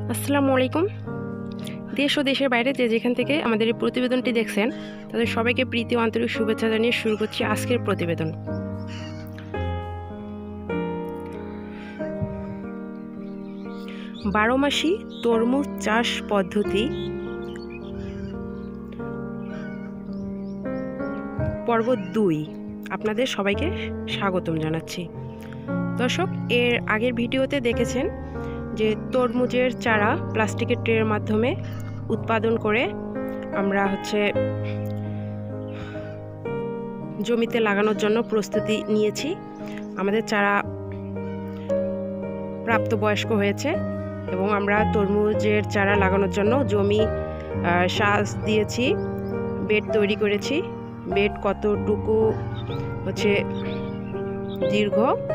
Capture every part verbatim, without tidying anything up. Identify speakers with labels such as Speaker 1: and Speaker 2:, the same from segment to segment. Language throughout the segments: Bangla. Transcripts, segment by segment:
Speaker 1: আসসালামু আলাইকুম। দেশ ও দেশের বাইরে যে যেখান থেকে আমাদের এই প্রতিবেদনটি দেখছেন তাদের সবাইকে প্রীতি ও আন্তরিক শুভেচ্ছা জানিয়ে শুরু করছি আজকের প্রতিবেদন। বারো মাসি তরমুজ চাষ পদ্ধতি পর্ব দুই আপনাদের সবাইকে স্বাগতম জানাচ্ছি। দর্শক, এর আগের ভিডিওতে দেখেছেন যে তরমুজের চারা প্লাস্টিকের ট্রের মাধ্যমে উৎপাদন করে আমরা হচ্ছে জমিতে লাগানোর জন্য প্রস্তুতি নিয়েছি। আমাদের চারা প্রাপ্তবয়স্ক হয়েছে এবং আমরা তরমুজের চারা লাগানোর জন্য জমি সাজ দিয়েছি, বেড তৈরি করেছি। বেড কতটুকু হচ্ছে দীর্ঘ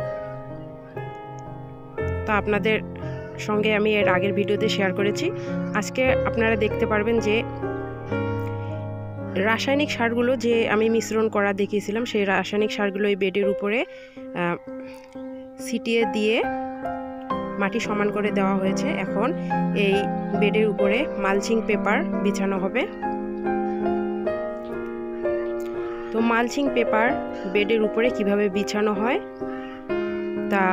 Speaker 1: তা আপনাদের সঙ্গে আমি এর আগের ভিডিওতে শেয়ার করেছি। আজকে আপনারা দেখতে পারবেন যে রাসায়নিক সারগুলো যে আমি মিশ্রণ করা দেখিয়েছিলাম সেই রাসায়নিক সারগুলো এই বেডের উপরে ছিটিয়ে দিয়ে মাটি সমান করে দেওয়া হয়েছে। এখন এই বেডের উপরে মালচিং পেপার বিছানো হবে। তো মালচিং পেপার বেডের উপরে কিভাবে বিছানো হয় তা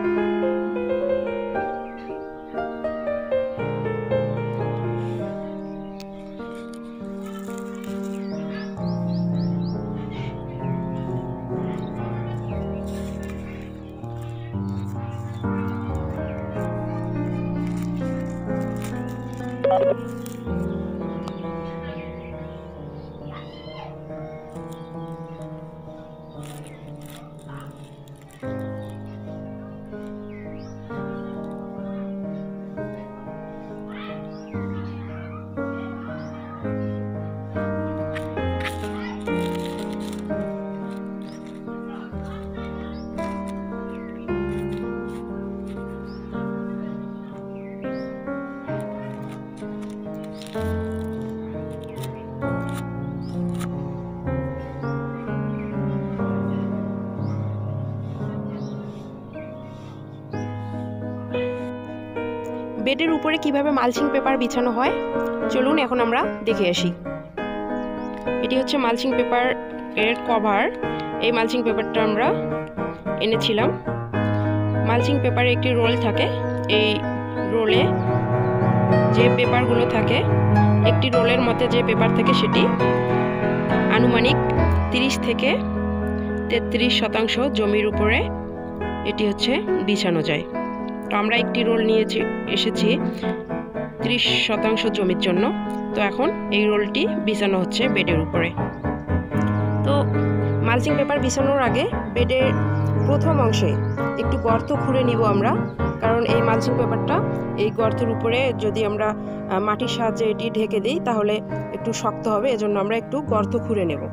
Speaker 1: বেডের উপরে কিভাবে মালচিং পেপার বিছানো হয় চলুন এখন আমরা দেখে আসি। এটি হচ্ছে মালচিং পেপার এর কভার। এই মালচিং পেপারটা আমরা এনেছিলাম। মালচিং পেপারে একটি রোল থাকে। এই রোলে যে পেপারগুলো থাকে, একটি রোলের মধ্যে যে পেপার থাকে সেটি আনুমানিক তিরিশ থেকে তেত্রিশ শতাংশ জমির উপরে এটি হচ্ছে বিছানো যায়। তো আমরা একটি রোল নিয়ে এসেছি ত্রিশ শতাংশ জমির জন্য। তো এখন এই রোলটি বিছানো হচ্ছে বেডের উপরে। তো মালচিং পেপার বিছানোর আগে বেডের প্রথম অংশে একটু গর্ত খুঁড়ে নিব আমরা, কারণ এই মালচিং পেপারটা এই গর্তের উপরে যদি আমরা মাটির সাহায্যে এটি ঢেকে দিই তাহলে একটু শক্ত হবে, এজন্য আমরা একটু গর্ত খুঁড়ে নেব।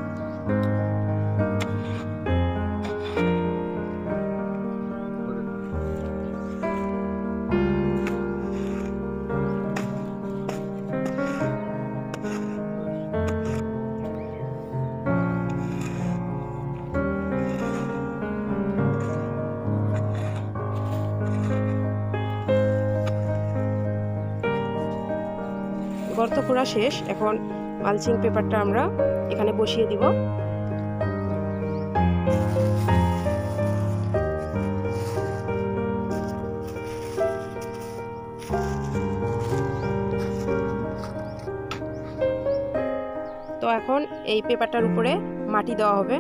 Speaker 1: গর্ত খোঁড়া শেষ। এখন মালচিং পেপারটা আমরা এখানে বসিয়ে দিব। তো এখন এই পেপারটার উপরে মাটি দেওয়া হবে।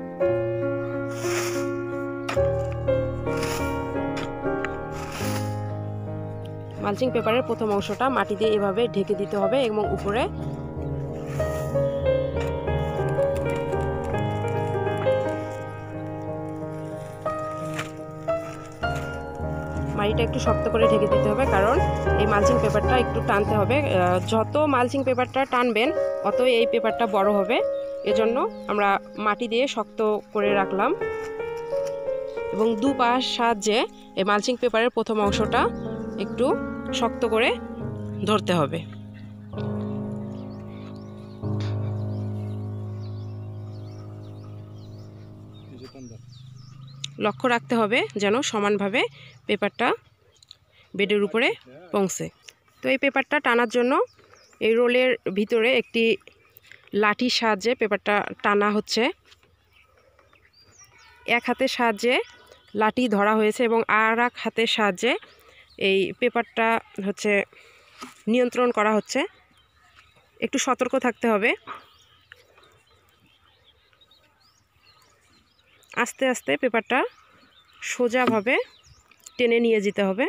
Speaker 1: মালচিং পেপারের প্রথম অংশটা মাটি দিয়ে এভাবে ঢেকে দিতে হবে এবং উপরে মাটিটা একটু শক্ত করে ঢেকে দিতে হবে, কারণ এই মালচিং পেপারটা একটু টানতে হবে। যত মালচিং পেপারটা টানবেন অত এই পেপারটা বড় হবে। এজন্য আমরা মাটি দিয়ে শক্ত করে রাখলাম এবং দু পাশ সাহায্যে এই মালচিং পেপারের প্রথম অংশটা একটু শক্ত করে ধরতে হবে। লক্ষ্য রাখতে হবে যেন সমানভাবে পেপারটা বেডের উপরে পৌঁছে। তো এই পেপারটা টানার জন্য এই রোলের ভিতরে একটি লাঠির সাহায্যে পেপারটা টানা হচ্ছে। এক হাতের সাহায্যে লাঠি ধরা হয়েছে এবং আর এক হাতের সাহায্যে এই পেপারটা হচ্ছে নিয়ন্ত্রণ করা হচ্ছে। একটু সতর্ক থাকতে হবে। আস্তে আস্তে পেপারটা সোজাভাবে টেনে নিয়ে যেতে হবে।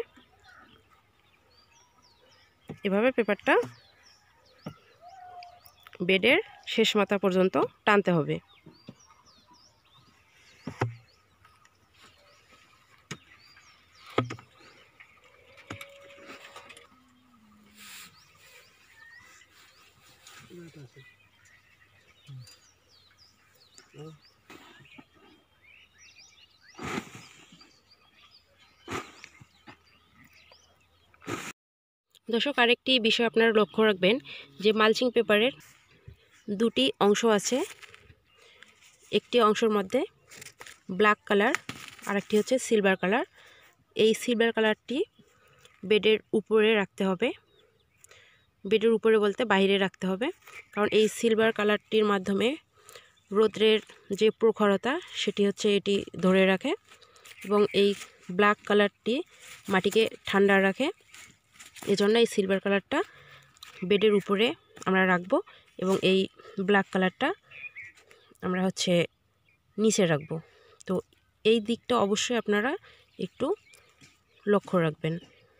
Speaker 1: এভাবে পেপারটা বেডের শেষ মাথা পর্যন্ত টানতে হবে। দর্শক, আরেকটি বিষয় আপনারা লক্ষ্য রাখবেন যে মালচিং পেপারের দুটি অংশ আছে। একটি অংশের মধ্যে ব্ল্যাক কালার আর একটি হচ্ছে সিলভার কালার। এই সিলভার কালারটি বেডের উপরে রাখতে হবে। বেডের উপরে বলতে বাইরে রাখতে হবে, কারণ এই সিলভার কালারটির মাধ্যমে রৌদ্রের যে প্রখরতা সেটি হচ্ছে এটি ধরে রাখে এবং এই ব্ল্যাক কালারটি মাটিকে ঠান্ডা রাখে। এজন্য এই সিলভার কালারটা বেডের উপরে আমরা রাখবো এবং এই ব্ল্যাক কালারটা আমরা হচ্ছে নিচে রাখবো। তো এই দিকটা অবশ্যই আপনারা একটু লক্ষ্য রাখবেন।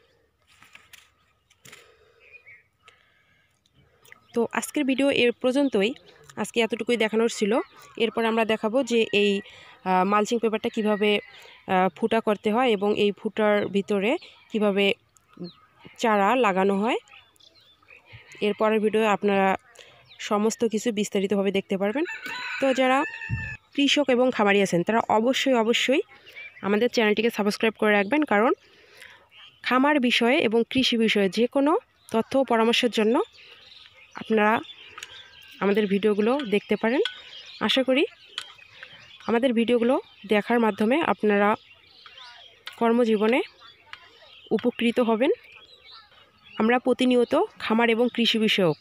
Speaker 1: তো আজকের ভিডিও এর পর্যন্তই। আজকে এতটুকুই দেখানোর ছিল। এরপর আমরা দেখাবো যে এই মালচিং পেপারটা কিভাবে ফুটা করতে হয় এবং এই ফুটার ভিতরে কিভাবে চারা লাগানো হয়। এরপরের ভিডিও আপনারা সমস্ত কিছু বিস্তারিতভাবে দেখতে পারবেন। তো যারা কৃষক এবং খামারি আছেন তারা অবশ্যই অবশ্যই আমাদের চ্যানেলটিকে সাবস্ক্রাইব করে রাখবেন, কারণ খামার বিষয়ে এবং কৃষি বিষয়ে যে কোনো তথ্য ও পরামর্শের জন্য আপনারা আমাদের ভিডিওগুলো দেখতে পারেন। আশা করি আমাদের ভিডিওগুলো দেখার মাধ্যমে আপনারা কর্মজীবনে উপকৃত হবেন। আমরা প্রতিনিয়ত খামার এবং কৃষি বিষয়ক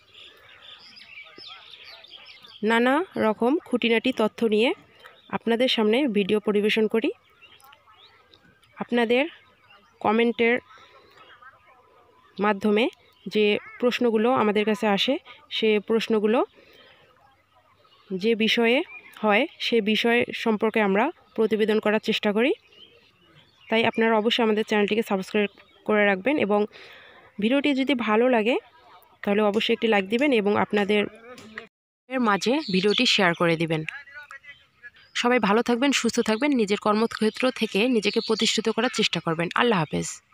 Speaker 1: নানা রকম খুঁটিনাটি তথ্য নিয়ে আপনাদের সামনে ভিডিও পরিবেশন করি। আপনাদের কমেন্টের মাধ্যমে যে প্রশ্নগুলো আমাদের কাছে আসে সে প্রশ্নগুলো যে বিষয়ে হয় সে বিষয় সম্পর্কে আমরা প্রতিবেদন করার চেষ্টা করি। তাই আপনারা অবশ্যই আমাদের চ্যানেলটিকে সাবস্ক্রাইব করে রাখবেন এবং ভিডিওটি যদি ভালো লাগে তাহলে অবশ্যই একটি লাইক দিবেন এবং আপনাদের মাঝে ভিডিওটি শেয়ার করে দিবেন। সবাই ভালো থাকবেন, সুস্থ থাকবেন, নিজের কর্মক্ষেত্র থেকে নিজেকে প্রতিষ্ঠিত করার চেষ্টা করবেন। আল্লাহ হাফেজ।